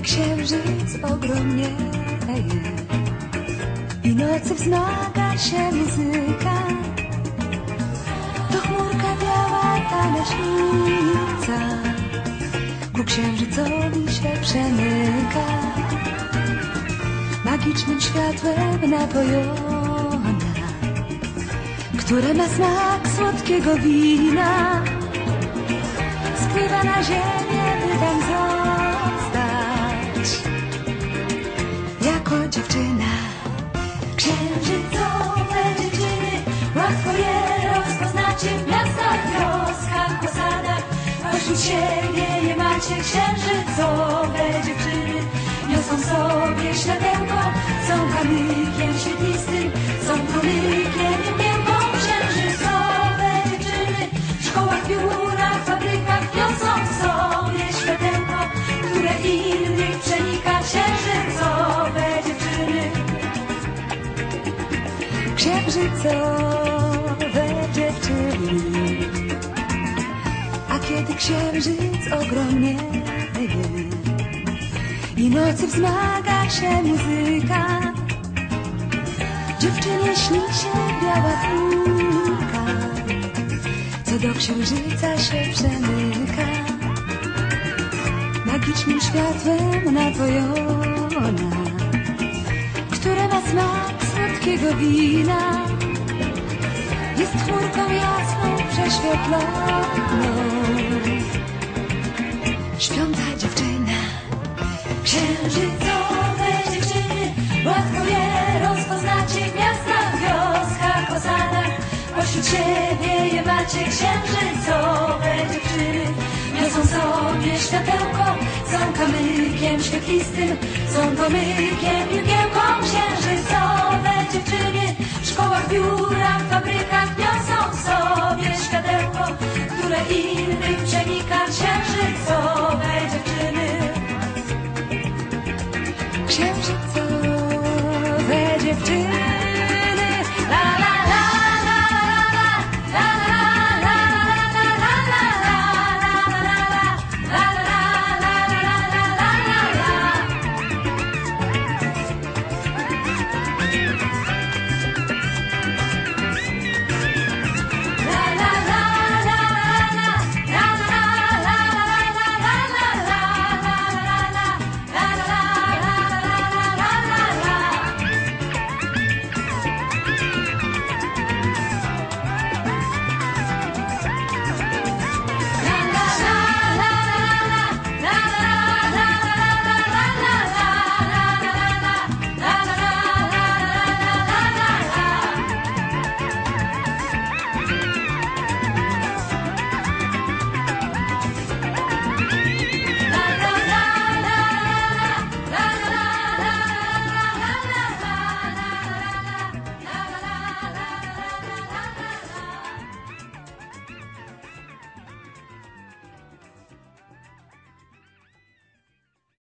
księżyc ogromnieje i nocy wzmaga się muzyka, to chmurka biała ta leśnica ku księżycowi się przemyka. Magicznym światłem napojona, które ma smak słodkiego wina, spływa na ziemię, by tam zostać jako dziewczyna. Księżycowe dziewczyny, łatwo je rozpoznacie w miastach, wioskach, osadach. Pośród siebie je macie. Księżycowe dziewczyny niosą sobie światełko, są kamykiem świetlistym, są promykiem i mgiełką. Księżycowe dziewczyny w szkołach, biurach, fabrykach niosą sobie światełko, które innych przenika. Księżycowe dziewczyny. Księżycowe dziewczyny. A kiedy księżyc ogromnieje i nocy wzmaga się muzyka, dziewczynie śni się biała chmurka, co do księżyca się przemyka. Magicznym światłem napojona, które ma smak słodkiego wina, jest chmurką jasną, prześwietloną. Śpiąca dziewczyna. Księżycowe dziewczyny, łatwo je rozpoznacie w miastach, wioskach, osadach. Pośród siebie je macie. Księżycowe dziewczyny niosą sobie światełko, są kamykiem świetlistym, są promykiem i mgiełką. Księżycowe dziewczyny w szkołach, biurach, fabrykach niosą sobie światełko, które innych